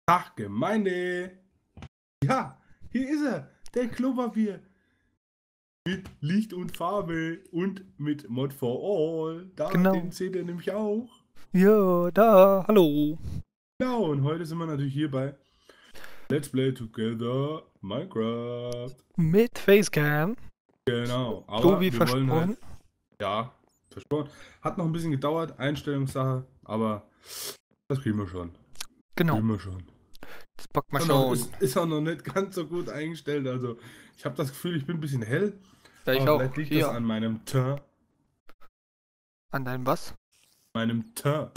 Ach, Gemeinde! Ja, hier ist er, der Klopapier. Mit Licht und Farbe und mit Mod for All. Da, Genau. den seht ihr nämlich auch. Ja, da, hallo. Genau, und heute sind wir natürlich hier bei Let's Play Together Minecraft. Mit Facecam. Genau, So aber wie wir wollen versprochen. halt, ja, versprochen. Hat noch ein bisschen gedauert, Einstellungssache, aber das kriegen wir schon. Genau, Kriegen wir schon. das packt man Und noch, schon. ist auch noch nicht ganz so gut eingestellt, also ich habe das Gefühl, ich bin ein bisschen hell. Ja, ich Aber auch. vielleicht liegt das Hier. an meinem Teint. An deinem was? Meinem Teint.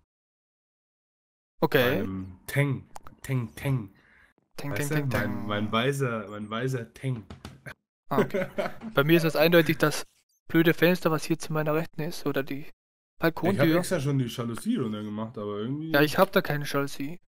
Okay. Meinem Teng. Teng, Teng. Teng, teng, Weißt du? teng, teng. Mein weißer Teng. Ah, okay. Bei mir ist das eindeutig das blöde Fenster, was hier zu meiner Rechten ist. Oder die Ich habe Balkontür. extra schon die Jalousie runter gemacht, aber irgendwie. Ja, ich habe da keine Jalousie.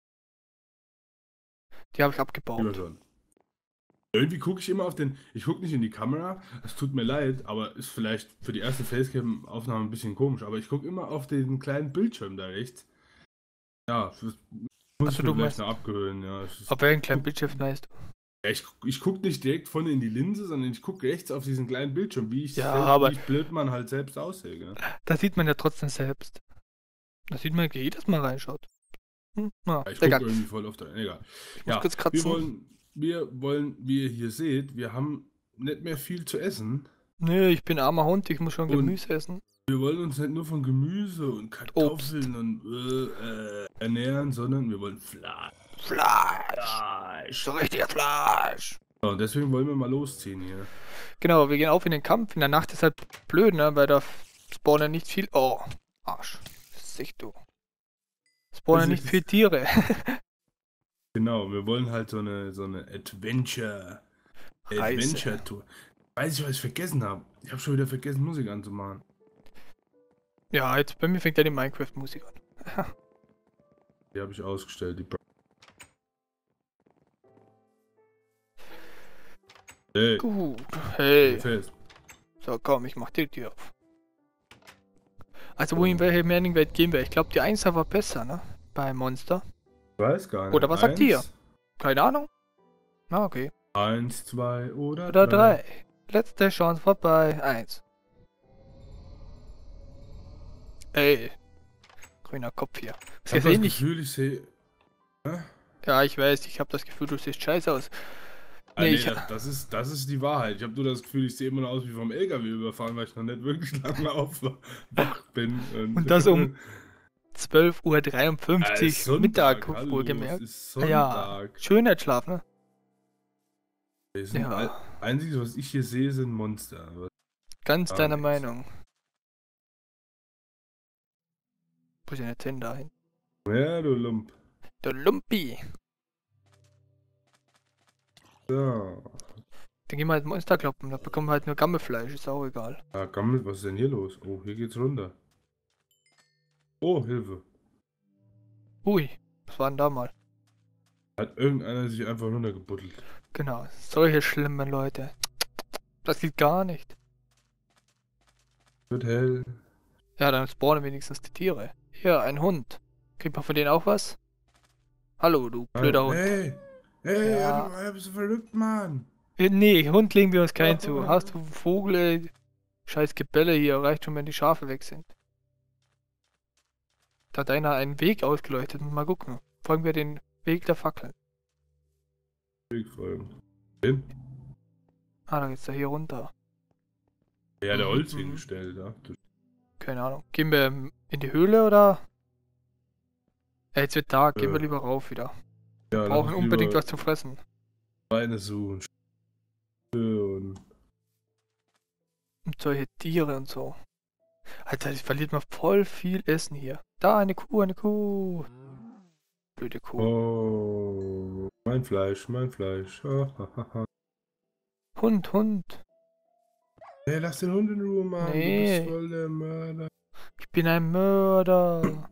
Die habe ich Lieber abgebaut. schon. Irgendwie gucke ich immer auf den. Ich gucke nicht in die Kamera. Es tut mir leid, aber ist vielleicht für die erste Facecam-Aufnahme ein bisschen komisch. Aber ich gucke immer auf den kleinen Bildschirm da rechts. Ja, das muss ich Achso, mir du vielleicht meinst. noch abgewöhnen. Ja, Auf welchen kleinen Bildschirm meinst du? ja, ich gucke nicht direkt vorne in die Linse, sondern ich gucke rechts auf diesen kleinen Bildschirm, Ja, aber wie blöd man halt selbst aussehe. Gell? da sieht man ja trotzdem selbst. Da sieht man jedes Mal reinschaut. Na, Ja, ich gucke egal. irgendwie voll auf der. Egal. Ich muss Ja, kurz kratzen. wie ihr hier seht, wir haben nicht mehr viel zu essen. Nö, ich bin armer Hund, ich muss schon Und Gemüse essen. wir wollen uns nicht nur von Gemüse und Kartoffeln und ernähren, sondern wir wollen Fleisch. Fleisch! So richtiger Fleisch! Ja, und deswegen wollen wir mal losziehen hier. Genau, wir gehen auf in den Kampf. In der Nacht ist halt blöd, ne? Weil da spawnen nicht viel. Oh, Arsch. Sicht du. Spawnen nicht viel Tiere. Genau, wir wollen halt so eine Reise. Adventure-Tour. Weiß ich, was ich vergessen habe. Ich habe schon wieder vergessen, Musik anzumachen. Ja, jetzt bei mir fängt ja die Minecraft-Musik an. Die habe ich ausgestellt. Hey, Gut. Hey. fest. So, komm, ich mach die Tür auf. Also, wohin welche Manningwelt gehen wir? Ich glaube, die 1 war besser, ne? Bei Monster. Ich weiß gar nicht. Oder was sagt ihr? Keine Ahnung. Na, okay. 1, 2 oder Oder 3. 3. Letzte Chance vorbei. 1. Ey. Grüner Kopf hier. Ich habe das Gefühl, ich sehe. Ja, ich weiß, ich habe das Gefühl, du siehst scheiße aus. Nee, das ist die Wahrheit. Ich habe nur das Gefühl, ich sehe immer noch aus wie vom LKW überfahren, weil ich noch nicht wirklich lange wach bin. Und das um 12:53 Uhr Mittag, hallo, wohlgemerkt. es ist Sonntag. Ja, Schönheitsschlaf, ne? Ja. Einziges, was ich hier sehe, sind Monster. Ganz deiner nichts. Meinung. Wo ist denn jetzt hin dahin? Ja, du Lump. Der Lumpi. Ja. Dann gehen wir halt Monster kloppen, da bekommen wir halt nur Gammelfleisch, ist auch egal. Ah, Gammel, was ist denn hier los? Oh, hier geht's runter. Oh, Hilfe. Ui, was war denn da mal? Hat irgendeiner sich einfach runtergebuddelt. Genau, solche schlimmen Leute. Das geht gar nicht. Wird hell. Ja, dann spawnen wenigstens die Tiere. Hier, ein Hund. Kriegt man von denen auch was? Hallo, du blöder Hund. Hey, Ja. bist du verrückt, Mann? Nee, Hund legen wir uns keinen zu. Hast du Vogel, ey? Scheiß Gebelle hier, reicht schon, wenn die Schafe weg sind. Da hat einer einen Weg ausgeleuchtet. Mal gucken. Folgen wir den Weg der Fackeln. Weg folgen. Hin? Ah, dann geht's da hier runter. Ja, der Holz hingestellt, ja. Keine Ahnung. Gehen wir in die Höhle oder? Ja, jetzt wird Tag. Gehen wir lieber rauf wieder. Ja, Brauchen unbedingt was zu fressen. Beine suchen. Und solche Tiere und so. Alter, ich verliert mal voll viel Essen hier. Da, eine Kuh, eine Kuh. Blöde Kuh. oh, mein Fleisch, mein Fleisch. Hund, Hund. Hey, lass den Hund in Ruhe, Mann. Nee. Du bist voll der Mörder. Ich bin ein Mörder.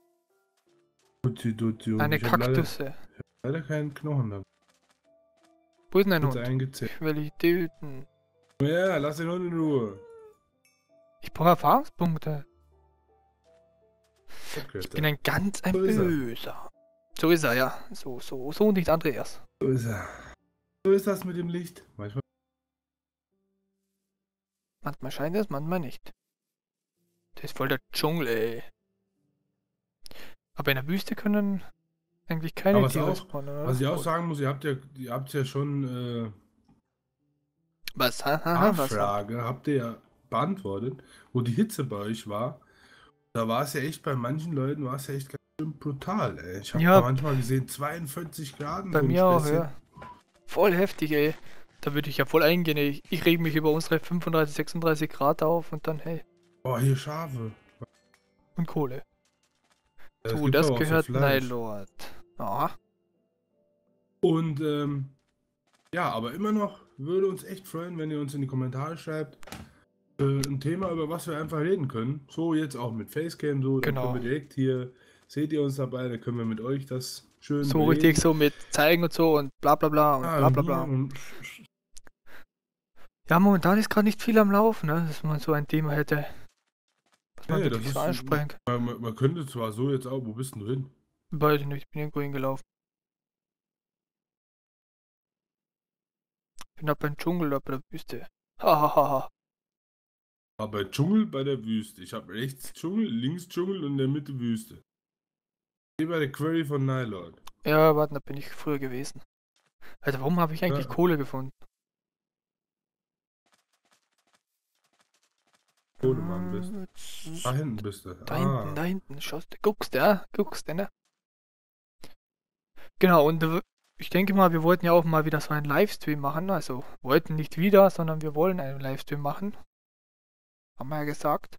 Duzi, Eine Kaktusse. Ich hab leider keinen Knochen dabei. Wo ist denn ein Hat's Hund? eingezählt. Ich will dich töten. Ja, lass den Hund in Ruhe. Ich brauche Erfahrungspunkte. Okay, Ich bin ein ganz So ist er. Böser. So ist er, ja. So und nicht Andreas. So ist er. So ist das mit dem Licht. Manchmal. Manchmal scheint es, manchmal nicht. Das ist voll der Dschungel, ey. Aber in der Wüste können eigentlich keine Aber Tiere spawnen, oder? was ich auch sagen muss, ihr habt ja schon Was? Haha, was? Frage habt ihr ja beantwortet, wo die Hitze bei euch war. Da war es ja echt, bei manchen Leuten war es ja echt ganz schön brutal, ey. Ich habe da Ja, manchmal gesehen, 42 Grad und bei so ein mir auch, Späßchen. ja. Voll heftig, ey. Da würde ich ja voll eingehen, ey. Ich reg mich über unsere 35, 36 Grad auf und dann, hey, Oh, hier Schafe. und Kohle. Es So, gibt das aber auch so gehört Fleisch. Nylord. Aha. Und ja, aber immer noch würde uns echt freuen, wenn ihr uns in die Kommentare schreibt, ein Thema, über was wir einfach reden können. So jetzt auch mit Facecam, so, dann können Genau. wir direkt hier, seht ihr uns dabei, dann können wir mit euch das schön So richtig bereden. so mit zeigen und so und bla bla bla und Ah, bla bla bla. Ja, momentan ist gerade nicht viel am Laufen, ne? Dass man so ein Thema hätte, was man nee, das wirklich so ist, ansprechen kann. man könnte zwar so jetzt auch, wo bist denn du hin? Weiß ich nicht, ich bin irgendwo hingelaufen. Bin da beim Dschungel oder bei der Wüste. Hahaha. Aber Dschungel bei der Wüste. Ich habe rechts Dschungel, links Dschungel und in der Mitte Wüste. Hier bei der Query von Nylord. Ja, warte, da bin ich früher gewesen. Alter, warum habe ich eigentlich Ja, Kohle gefunden? wo du Mann bist. Da hinten bist du. Ah, Da hinten, schaust du, guckst du, ne? Genau, und ich denke mal, wir wollten ja auch mal wieder so einen Livestream machen. Also, wollten nicht wieder, sondern wir wollen einen Livestream machen. Haben wir ja gesagt.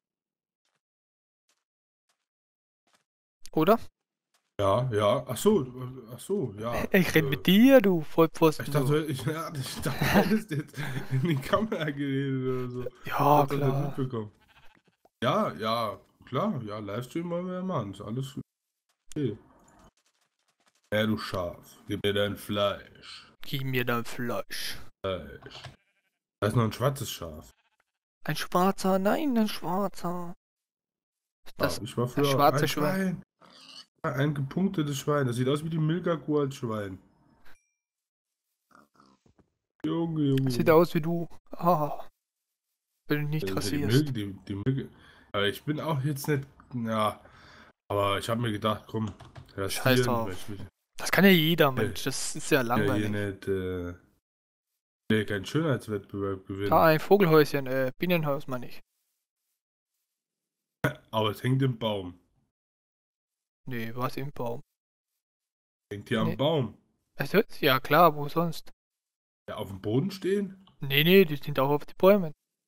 Oder? ja, ja. Ach so, ja. Ich rede mit dir, du Ich Vollpfosten, du. dachte, ich dachte, du hättest jetzt in die Kamera geredet oder so. Ich Ja, hab das nicht klar. mitbekommen. Ja, ja, klar, ja, Livestream wollen wir ja machen. Ist alles okay. Ja, du Schaf, gib mir dein Fleisch. Gib mir dein Fleisch. Fleisch. Da ist noch ein schwarzes Schaf. Ein schwarzer, nein, ein schwarzer. Ja, Das, ich war das früher schwarze ein Schwein. Schwein. Ein gepunktetes Schwein. Das sieht aus wie die Milka-Kuh als Schwein. Junge, Junge, Sieht Junge. aus wie du. Ah, wenn du Das nicht ist ja rasierst. Die Milka. Aber ich bin auch jetzt nicht. Ja, aber ich habe mir gedacht, komm, Scheiß rasieren, weil drauf. ich will Das kann ja jeder, äh, Mensch. Das ist ja ja hier langweilig. nicht keinen Schönheitswettbewerb Klar, gewinnen. ein Vogelhäuschen, Bienenhaus meine ich. Aber es hängt im Baum. Nee, was im Baum. Hängt hier am Nee. Baum. Also, ja klar, wo sonst? Ja, auf dem Boden stehen? Nee, die sind auch auf die Bäumen.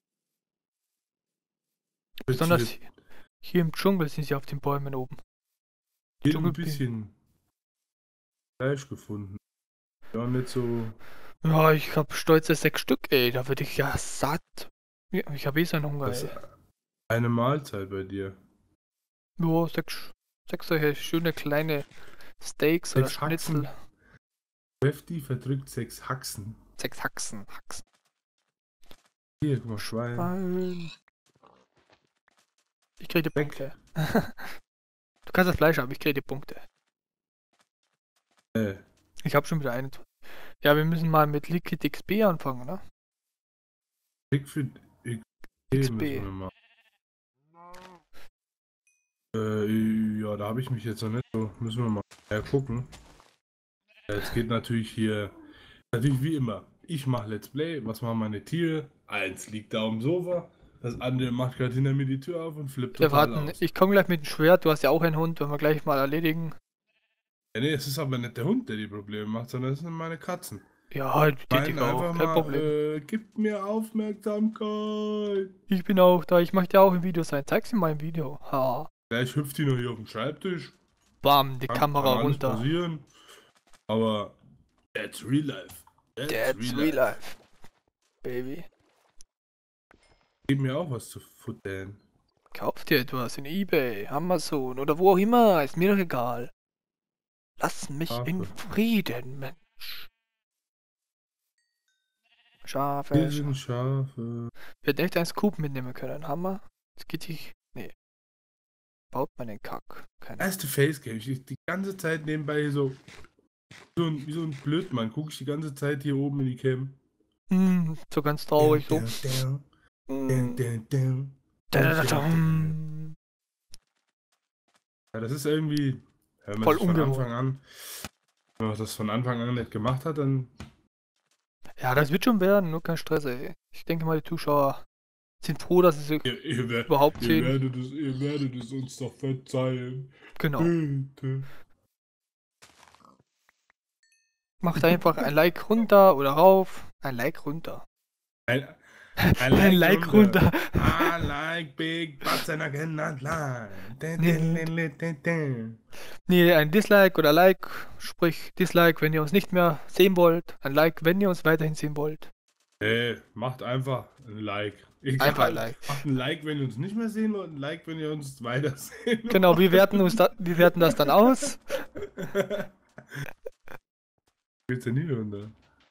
Jetzt hier, Besonders hier im Dschungel sind sie auf den Bäumen oben. Die hier ein Dschungelbienen. bisschen Fleisch gefunden. Ja, nicht so. Ja, ich hab stolze 6 Stück, ey. Da würde ich ja satt. Ja, ich habe eh so einen Hunger, Das ey. ist eine Mahlzeit bei dir. Ja, sechs solche schöne kleine Steaks oder 6 Schnitzel. Haxen. Crafty verdrückt 6 Haxen. 6 Haxen. Hier, guck mal, Schwein. Schwein. Ich kriege die Weg. Punkte. Du kannst das Fleisch haben, ich kriege die Punkte. Ich habe schon wieder einen. Ja, wir müssen mal mit Liquid XP anfangen, ne? Siegfried XP. müssen wir mal. Ja, da habe ich mich jetzt noch nicht so. Müssen wir mal gucken. Jetzt geht natürlich hier. Natürlich wie immer. Ich mache Let's Play. Was machen meine Tiere? Eins liegt da am Sofa. Das andere macht gerade hinter mir die Tür auf und flippt Wir total warten, aus. ich komme gleich mit dem Schwert, du hast ja auch einen Hund, wenn wir gleich mal erledigen. Ja, nee, es ist aber nicht der Hund, der die Probleme macht, sondern es sind meine Katzen. Ja, die Meinen Digga auch, einfach kein mal, Problem. gib mir Aufmerksamkeit. Ich bin auch da, ich möchte ja auch im Video sein. Zeig sie mal im Video. Ha. Gleich hüpft die noch hier auf dem Schreibtisch. Bam, die Kann Kamera alles runter. passieren. Aber that's real life. That's real life. Baby. Gib mir auch was zu futtern. Kauf dir etwas in eBay, Amazon oder wo auch immer, ist mir doch egal. Lass mich in Schafe. Frieden, Mensch. Schafe. Hier sind Schafe. Wir hätten echt einen Scoop mitnehmen können. Hammer. Das geht nicht. Nee. baut man den Kack? Keine Erste Facecam. Ich die ganze Zeit nebenbei wie so ein Blödmann. Gucke ich die ganze Zeit hier oben in die Cam. So ganz traurig. So. Ja, das ist irgendwie, wenn man Voll das von ungewohnt. Anfang an, wenn man das von Anfang an nicht gemacht hat, dann Ja, das wird schon werden, nur kein Stress, ey. Ich denke mal, die Zuschauer sind froh, dass sie sich überhaupt ihr sehen. werdet es uns doch verzeihen. Genau. Bitte. Macht einfach ein Like runter oder rauf. Ein Like runter. Ein Like runter. I like big butts and I cannot lie. Nee, ein Dislike oder Like, sprich Dislike, wenn ihr uns nicht mehr sehen wollt. Ein Like, wenn ihr uns weiterhin sehen wollt. Macht einfach ein Like. Egal. Einfach ein Like. Macht ein Like, wenn ihr uns nicht mehr sehen wollt, ein Like, wenn ihr uns weiter sehen wollt. Genau, wir werten das dann aus. Geht's ja nie runter.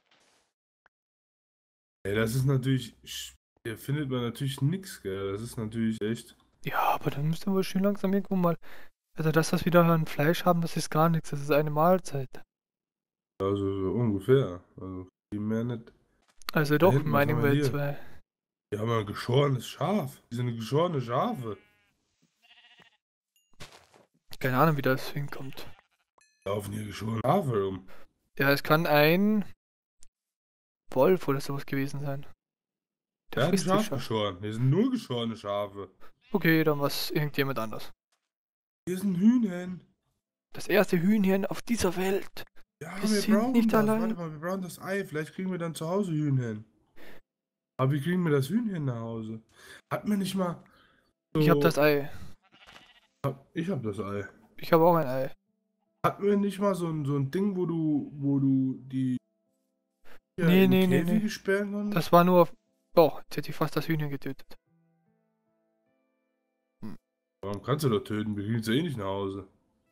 Das ist natürlich, hier findet man natürlich nichts, gell. Das ist natürlich echt. Ja, aber dann müssten wir schön langsam irgendwo mal. Also das, was wir da an Fleisch haben, das ist gar nichts. Das ist eine Mahlzeit. Also so ungefähr. Also viel mehr nicht. Also doch, hinten, in was meinem haben wir Welt hier? 2. Wir haben ein geschorenes Schaf. Die sind geschorene Schafe. Keine Ahnung, wie das hinkommt. Laufen hier geschorene Schafe rum. Ja, es kann ein Wolf oder sowas gewesen sein. Der hat ein frisst die Schaf Schafe. geschoren. Hier sind nur geschorene Schafe. Okay, dann was irgendjemand anders. Hier sind Hühnchen. Das erste Hühnchen auf dieser Welt. Ja, Wir wir sind brauchen nicht das. allein. Warte mal, wir brauchen das Ei. Vielleicht kriegen wir dann zu Hause Hühnchen. Aber wie kriegen wir das Hühnchen nach Hause? Hat man nicht mal so... Ich hab das Ei. Ich hab das Ei. Ich habe auch ein Ei. Hatten wir nicht mal so ein Ding, wo du die Nee, in nee, nee, Käfige nee. sperren konntest? Das war nur... Oh, jetzt hätte ich fast das Hühnchen getötet. Warum kannst du doch töten? Wir kriegen es ja eh nicht nach Hause.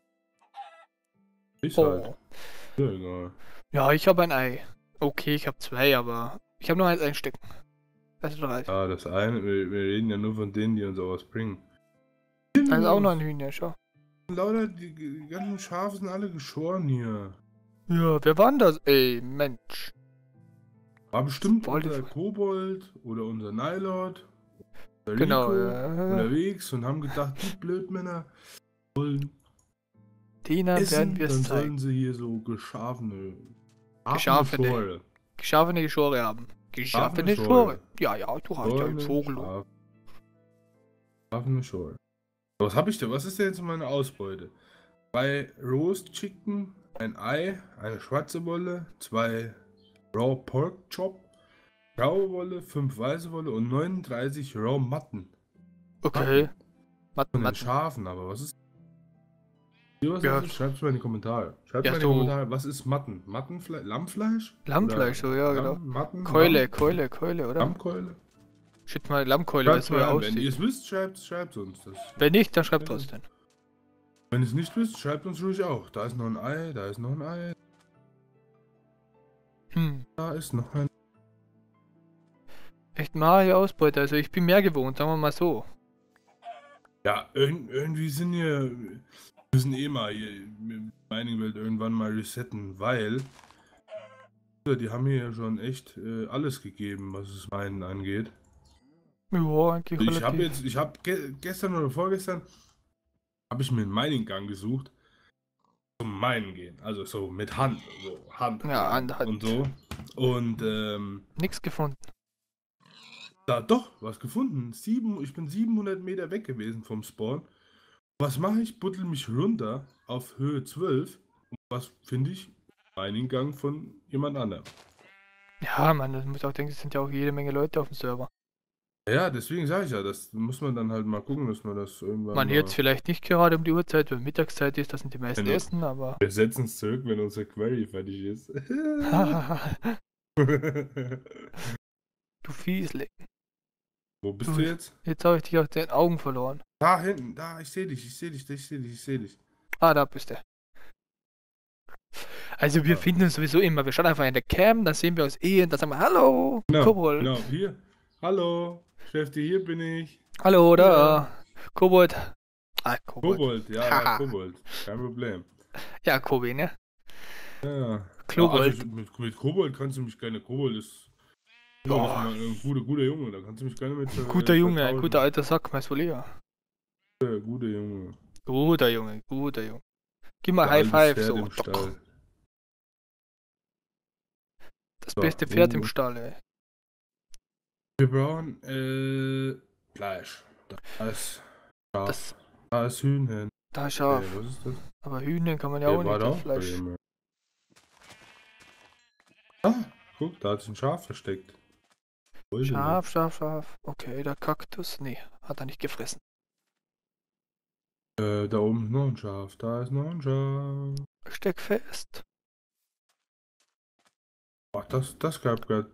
Ich Oh. halt. Ja, egal. Ja, ich habe ein Ei. Okay, ich habe zwei, aber ich habe nur eins einstecken. Also reicht. Ah, das eine, wir reden ja nur von denen, die uns auch was bringen. Da ist auch noch ein Hühnchen, schau. Lauter, die ganzen Schafe sind alle geschoren hier. Ja, wer war denn das? Ey, Mensch. War bestimmt Voll die unser Fre- Kobold oder unser Nylord. Oder Genau, Rico ja. unterwegs und haben gedacht, die Blödmänner sollen Denen werden essen, wir dann es zeigen. sollen sie hier so geschafene Geschafene. Schore. Geschaffene Schore haben. Geschaffene Schore. Schore. Ja, ja, du hast ja einen Geschorene Vogel. Schaf- Geschafene Schore. Was habe ich denn? Was ist denn jetzt meine Ausbeute? 2 Roast Chicken, ein Ei, eine schwarze Wolle, 2 Raw Pork Chop, graue Wolle, 5 weiße Wolle und 39 Raw Matten. Okay. Von den Matten. Schafen, aber was ist. Was Ja. ist? Schreibt es mal in die Kommentare. Schreibt Ja, mal in die so- Kommentare, was ist Matten? Mattenfleisch? Lammfleisch? Lammfleisch, so, ja, genau. Matten? Keule, oder? Lammkeule? Shit mal Lammkeule, weil es Schreibt so mal an, wenn ihr aussieht. es wisst, schreibt uns das. Wenn nicht, dann schreibt Ja. trotzdem. Wenn ihr es nicht wisst, schreibt uns ruhig auch. Da ist noch ein Ei, da ist noch ein Ei, da ist noch ein. Echt malige Ausbeute, also ich bin mehr gewohnt, sagen wir mal so. Ja, irgendwie sind hier. Wir müssen eh mal hier in Mining Welt irgendwann mal resetten, weil. Die haben hier ja schon echt alles gegeben, was das Minen angeht. Ja, eigentlich Ich habe gestern oder vorgestern habe ich mir einen Mining-Gang gesucht zum Minen gehen, also so mit Hand, so Hand, Ja, Hand. und so und Nichts gefunden. da doch was gefunden. Ich bin 700 Meter weg gewesen vom Spawn. Was mache ich? Buddel mich runter auf Höhe 12 und was finde ich? Mining-Gang von jemand anderem. Ja, man, das muss auch denken, es sind ja auch jede Menge Leute auf dem Server. Ja, deswegen sage ich ja, das muss man dann halt mal gucken, dass man das irgendwann Man mal... jetzt vielleicht nicht gerade um die Uhrzeit, wenn Mittagszeit ist, das sind die meisten Genau. Essen, aber. Wir setzen es zurück, wenn unser Query fertig ist. Du Fiesling. Wo bist du jetzt? Jetzt habe ich dich aus den Augen verloren. Da hinten, da, ich sehe dich. Ah, da bist du. Also wir finden uns sowieso immer. Wir schauen einfach in der Cam, dann sehen wir uns und dann sagen wir Hallo, Kobold. Genau, hier. Hallo, Chefti, hier bin ich. Hallo, da. Kobold. Ah, Kobold. Kobold, ja, Haha. Kobold. Kein Problem. Ja, Kobi, ne? Ja. Ja, also Klobold. mit Kobold kannst du mich gerne. Kobold ist Ja, immer ein guter Junge, da kannst du mich gerne mit guter Junge, ein guter vertauschen. alter Sack, mein Solier. Guter Junge. Guter Junge, guter Junge. Gib mal Der High altes Five, Pferd so. im Stall. Das So, beste Pferd im Stall, ey. wir brauchen Fleisch. Da ist Das, Schaf. Da ist Hühnchen. da ist scharf. Was ist das? Aber Hühnchen kann man ja Der auch war nicht, das doch bei Fleisch. dem. Ah, guck, da hat sich ein Schaf versteckt. Wo ist er denn? Scharf, scharf, scharf. Okay, der Kaktus. Nee, hat er nicht gefressen. Da oben ist noch ein Schaf. Da ist noch ein Schaf. Steck fest. Ach, das gab grad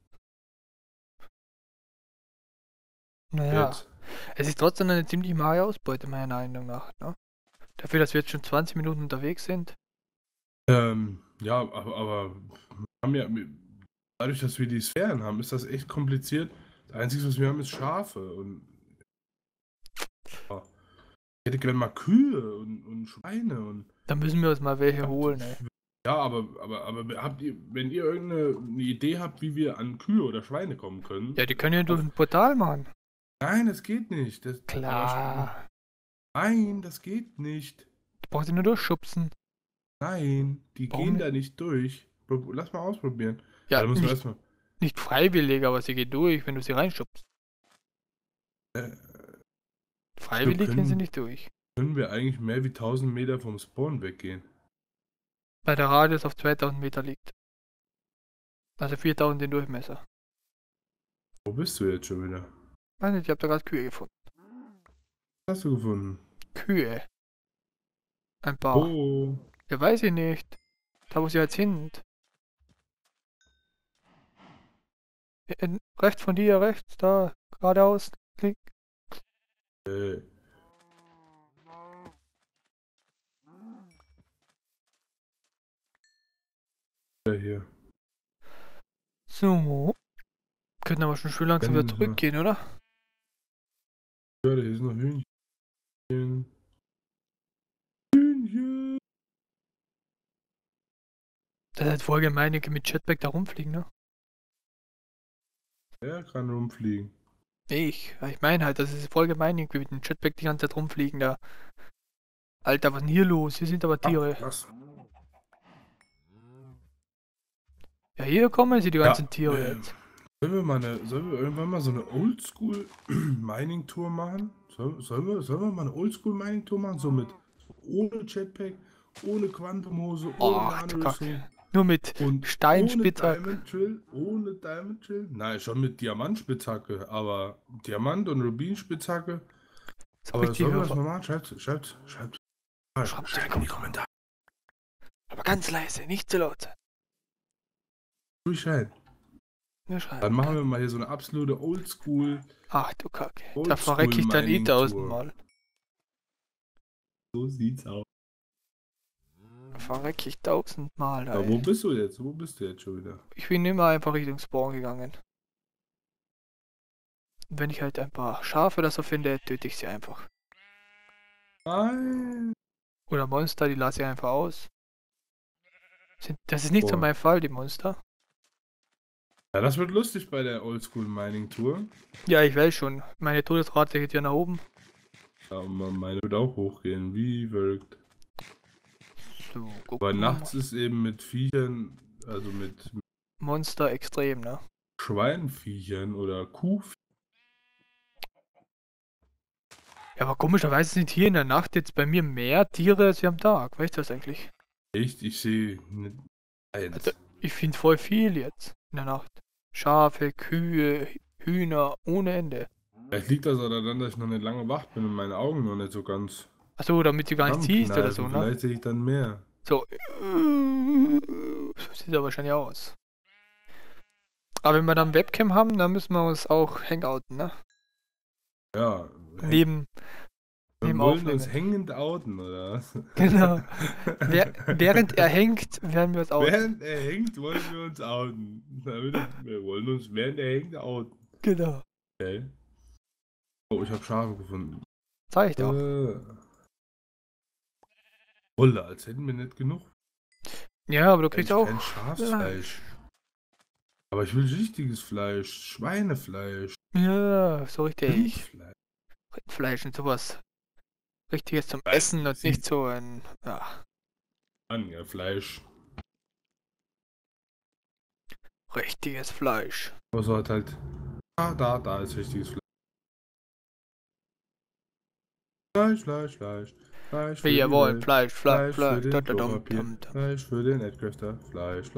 Naja, jetzt. es ist trotzdem eine ziemlich mahe Ausbeute, meiner Meinung nach. Ne? Dafür, dass wir jetzt schon 20 Minuten unterwegs sind. Ja, aber wir haben ja, dadurch, dass wir die Sphären haben, ist das echt kompliziert. Das Einzige, was wir haben, ist Schafe. Und ja, ich hätte gerne mal Kühe und Schweine. Und Da müssen wir uns mal welche holen, ey. ja, aber wenn ihr irgendeine Idee habt, wie wir an Kühe oder Schweine kommen können? Ja, die können ja durch ein Portal machen. Nein, das geht nicht. Klar. Nein, das geht nicht. Du brauchst sie nur durchschubsen. Nein, die Warum gehen nicht? da nicht durch. Lass mal ausprobieren. Ja, Da müssen wir erstmal. nicht freiwillig, aber sie geht durch, wenn du sie reinschubst. Äh, Freiwillig gehen sie können, nicht durch. können wir eigentlich mehr wie 1000 Meter vom Spawn weggehen? Weil der Radius auf 2000 Meter liegt. Also 4000 den Durchmesser. Wo bist du jetzt schon wieder? Weiß nicht, ich habe da gerade Kühe gefunden. Was hast du gefunden? Kühe. Ein paar. Oh, Ja, weiß ich nicht. Da wo sie jetzt sind. Rechts von dir, rechts, da, geradeaus, links. äh, hier. So. Können aber schon schön langsam wieder Wenn- zurückgehen, oder? Ja, hier ist noch Hühnchen. Hühnchen. Das ist halt voll gemein, die mit Jetpack da rumfliegen, ne? Wer kann rumfliegen? Ich meine halt, das ist voll gemein, irgendwie mit dem Jetpack die ganze Zeit rumfliegen da. Alter, was ist denn hier los? Hier sind aber Tiere. Was? Ja, hier kommen sie, die ganzen Tiere äh, jetzt. Sollen wir irgendwann mal so eine Oldschool-Mining-Tour machen? Sollen wir mal eine Oldschool-Mining-Tour machen? Ohne Jetpack, ohne Quantumhose, ohne Ach, du Nadelrüstung Kacke. Nur mit und Steinspitzhack. ohne Diamond Drill? Nein, schon mit Diamantspitzhacke, aber Diamant- und Rubinspitzhacke. So Aber richtig sollen wir das Hörer. mal machen? Schreibt in die Kommentare. Aber ganz leise, nicht zu laut sein. Bescheid. Nur schreiben. Dann machen wir mal hier so eine absolute Oldschool. Ach du Kacke. Da Oldschool verrecke ich dann Mining tausendmal. So sieht's aus. Da verrecke ich tausendmal. Aber Ey. wo bist du jetzt? Wo bist du jetzt schon wieder? Ich bin immer einfach Richtung Spawn gegangen. Und wenn ich halt ein paar Schafe oder so finde, töte ich sie einfach. Nein. Oder Monster, die lasse ich einfach aus. Das ist nicht so Boah. mein Fall, die Monster. Ja, das wird lustig bei der Oldschool Mining Tour. Ja, ich weiß schon. Meine Todesrate geht ja nach oben. Ja, meine wird auch hochgehen. Wie wirkt. So, guck Weil mal. nachts ist eben mit Viechern, also mit Monster extrem, ne? Schweinviechern oder Kuhviechern. Ja, aber komischerweise sind hier in der Nacht jetzt bei mir mehr Tiere als wie am Tag. Weißt du das eigentlich? Echt? Ich sehe nicht eins. Also, ich finde voll viel jetzt in der Nacht. Schafe, Kühe, Hühner, ohne Ende. Vielleicht liegt das auch daran, dass ich noch nicht lange wach bin und meine Augen noch nicht so ganz Achso, damit du gar nicht siehst oder so, zusammenkneifen. ne? Vielleicht sehe ich dann mehr. So. So sieht er wahrscheinlich aus. Aber wenn wir dann Webcam haben, dann müssen wir uns auch hangouten, ne? Ja. Neben Wir neben wollen uns Aufnehmen. hängend outen, oder was? Genau. Während er hängt, werden wir uns outen. Während er hängt, wollen wir uns outen. Wir wollen uns während er hängt outen. Genau. Okay. Oh, ich habe Schafe gefunden. Zeig ich doch. Wolle, als hätten wir nicht genug. Ja, aber du kriegst auch Kein Schafsfleisch. Aber ich will richtiges Fleisch. Schweinefleisch. Ja, so richtig. Rindfleisch. Rindfleisch und sowas. Richtiges zum Nein, Essen und nicht so ein. Ja, Ja, Fleisch. richtiges Fleisch. Aber so hat halt. Da ist richtiges Fleisch. Fleisch. Fleisch für Wir die wollen Welt. Fleisch. Fleisch für den Da, Klopapier. dum. Fleisch für den Erdköster. Fleisch.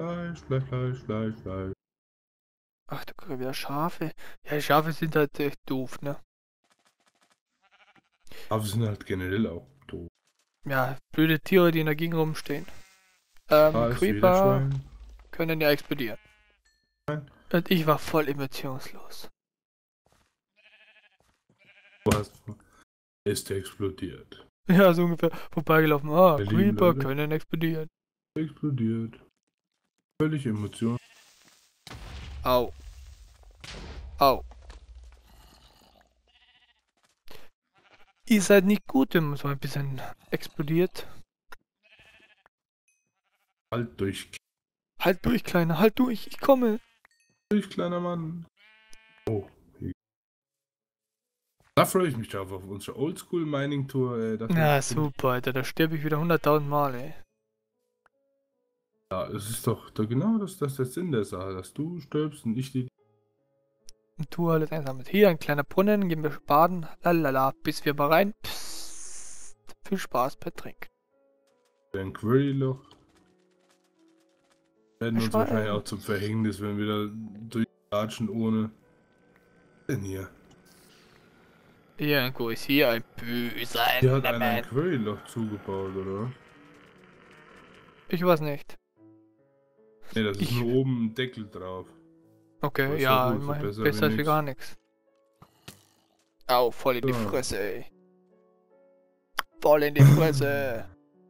Ach, da krieg ich wieder Schafe. Ja, die Schafe sind halt echt doof, ne? Aber sind halt generell auch doof. Ja, blöde Tiere, die in der Gegend rumstehen. Da ist wieder Creeper Schwein. können ja explodieren. Nein. Und ich war voll emotionslos. Was ist explodiert? Ja, so ungefähr vorbeigelaufen. Ah, Ihr lieben Creeper Leute. können explodieren. Explodiert. Völlig Emotion. Au. Au. Ihr seid nicht gut, wenn man so ein bisschen explodiert. Halt durch, Halt durch, Kleiner, halt durch, ich komme. kleiner Mann. Oh. Da freue ich mich drauf auf unsere Oldschool Mining Tour. Na super, Alter, da sterbe ich wieder 100.000 Mal, ey. Ja, es ist doch genau das der Sinn der Sache, dass du stirbst und ich die. Und tu alles einsam. Hier ein kleiner Brunnen, gehen wir baden, lalala, bis wir mal rein. Psst. Viel Spaß, Patrick. Ein Query-Loch. Werden uns Schwein. wahrscheinlich auch zum Verhängnis, wenn wir da durchlatschen ohne. Was denn hier? Irgendwo ist hier ein böser Hier hat einer ein Enderman. Query-Loch zugebaut, oder? Ich weiß nicht. Ne, das ist nur oben ein Deckel drauf. Okay, Aber ist ja, doch gut, so immerhin besser besser wie als wie nix. gar nichts. Au, voll in die So. Fresse, ey. Voll in die Fresse.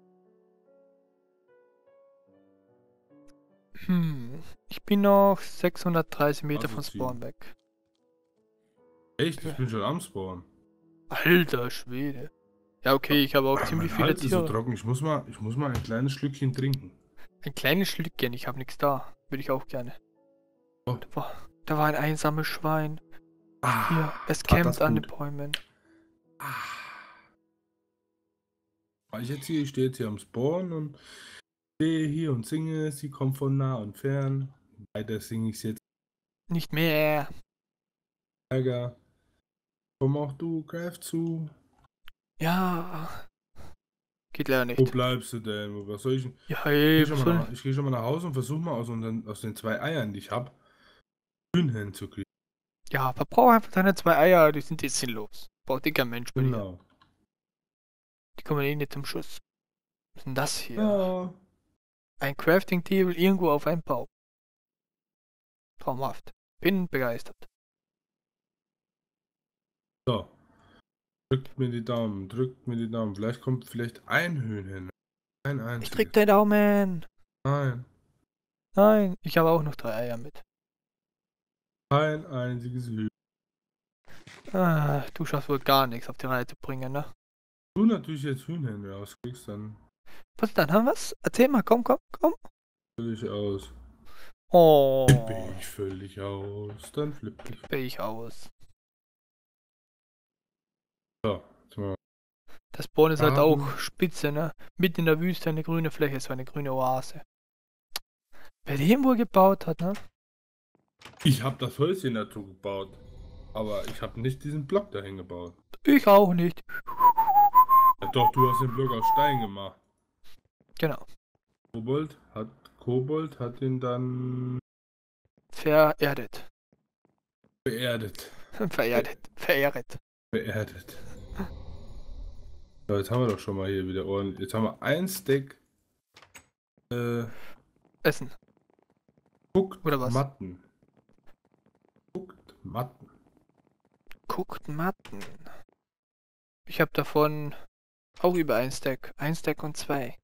Ich bin noch 630 Meter Also von Spawn weg. Echt? Ich bin schon am Spawn. Alter Schwede. Ja, okay, ich habe auch ziemlich Mein viele Hals ist so Tiere. trocken, ich muss mal ein kleines Schlückchen trinken. Ein kleines Schlückchen, ich habe nichts da. Würde ich auch gerne. Oh. Da war ein einsames Schwein. Hier, es tat campt das an den gut. Bäumen. Ich stehe jetzt hier am Spawn und stehe hier und singe, sie kommt von nah und fern. Weiter singe ich jetzt. Nicht mehr. Ärger. Komm auch du, greif zu. Ja. Geht leider Wo nicht. bleibst du denn? Was soll ich denn? Ja, ey, Ich gehe schon mal nach Hause und versuche mal aus den 2 Eiern, die ich habe, Hühnchen zu kriegen. ja, verbrauch einfach deine 2 Eier, die sind jetzt sinnlos. Braucht kein Mensch bei dir. Genau. Die kommen eh nicht zum Schuss. Was ist denn das hier? Ja. Ein Crafting Table irgendwo auf einem Baum. Traumhaft. Bin begeistert. So. Drückt mir die Daumen. Vielleicht kommt ein Hühnchen. Ein Ich einziges. drück den Daumen. Nein. Nein, ich habe auch noch 3 Eier mit. Ein einziges Hühnchen. Ah, du schaffst wohl gar nichts auf die Reihe zu bringen, ne? Du natürlich jetzt Hühnchen rauskriegst, dann Was dann? Haben wir's? Erzähl mal, komm. völlig aus. Oh. Flippe ich völlig aus. Dann flippe ich. Bin ich aus. So, jetzt mal. Das Spawn ist halt Haben. auch spitze, ne? Mitten in der Wüste eine grüne Fläche, so eine grüne Oase. Wer den wohl gebaut hat, ne? Ich habe das Häuschen dazu gebaut. Aber ich habe nicht diesen Block dahin gebaut. Ich auch nicht. Ja, doch, du hast den Block aus Stein gemacht. Genau. Kobold hat ihn dann Vererdet. beerdet. Verehrt. Beerdet. So, jetzt haben wir doch schon mal hier wieder ordentlich. Jetzt haben wir ein Stack. Essen. Guckt Oder was? Matten. Guckt Matten. Ich habe davon auch über ein Stack. Ein Stack und 2.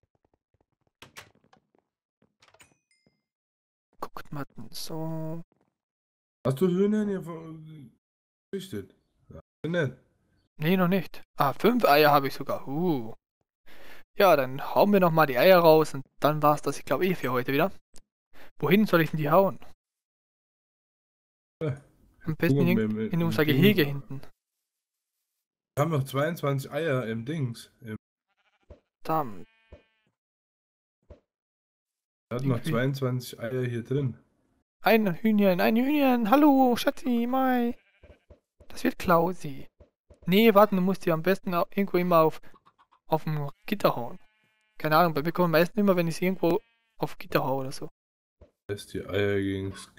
Guckt Matten. So. Hast du Hühner hier gezüchtet? Ja, nett. Nee, noch nicht. Ah, 5 Eier habe ich sogar. Ja, dann hauen wir nochmal die Eier raus und dann war's das, ich glaube, für heute wieder. Wohin soll ich denn die hauen? Am besten Gucken wir in unser Ding. Gehege hinten. Wir haben noch 22 Eier im Dings. Verdammt. Wir hatten noch 22 Eier hier drin. Ein Hühnchen. Hallo, Schatzi, Mai. Das wird Klausi. Nee, warten, du musst die am besten irgendwo immer auf dem Gitter hauen. Keine Ahnung, bei mir kommen meistens immer, wenn ich sie irgendwo auf Gitter haue oder so. Lässt die Eier gegen das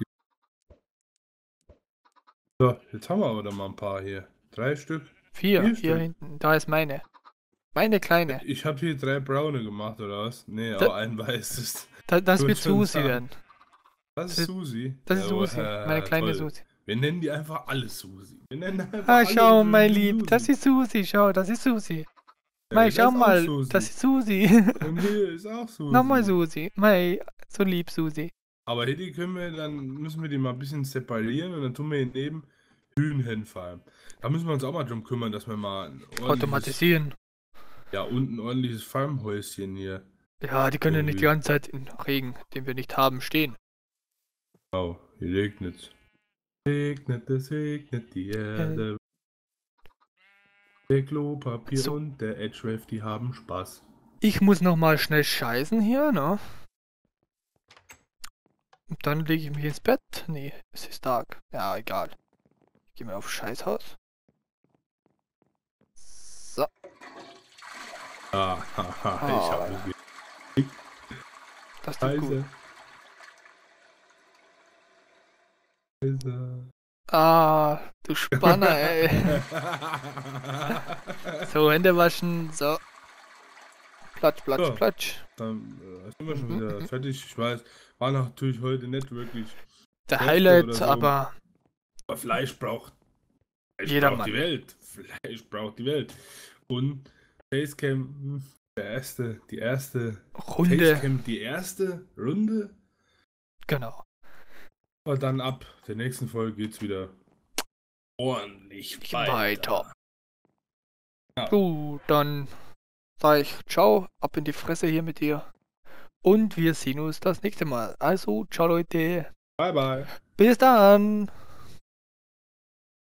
So, jetzt haben wir aber noch mal ein paar hier. 3 Stück. 4 hier Stück. hinten. Da ist meine. Meine kleine. Ich habe hier 3 braune gemacht, oder was? Nee, aber ein weißes. Das wird Susi werden. Das ist Susi. Das ist Susi. Meine kleine toll. Susi. Wir nennen die einfach alle Susi. Wir nennen einfach Ah, alle schau, Susi. mein Lieb. Das ist Susi. Schau, das ist Susi. Mai, das schau ist auch mal. Susi. Das ist Susi. Und hier ist auch Susi. Nochmal Susi. Mai, so lieb Susi. Aber hier die müssen wir die mal ein bisschen separieren und dann tun wir hier neben Hühnchen farmen. Da müssen wir uns auch mal drum kümmern, dass wir mal ein Automatisieren. Ja, und ein ordentliches Farmhäuschen hier. Ja, die können ja nicht die ganze Zeit in Regen, den wir nicht haben, stehen. Genau, hier regnet es regnet die Erde. Der Klopapier So. und der Edgewave, die haben Spaß. Ich muss nochmal schnell scheißen hier, ne? Und dann lege ich mich ins Bett. Nee, es ist Tag. Ja, egal. Ich gehe mal auf Scheißhaus. So. Ah, haha, ich habe Das tut gut. Ah, du Spanner, ey. So, Hände waschen, so. Platsch, platsch, So. platsch. Dann sind wir schon wieder fertig. Ich weiß, war natürlich heute nicht wirklich der Highlight, so. aber Fleisch braucht jedermann. Die Welt. Fleisch braucht die Welt. Und Facecam, die erste Runde. Facecam, die erste Runde. Genau. Aber dann ab der nächsten Folge geht's wieder ordentlich weiter. Ja. Gut, dann sage ich ciao, ab in die Fresse hier mit dir. Und wir sehen uns das nächste Mal. Also, ciao Leute. Bye bye. Bis dann.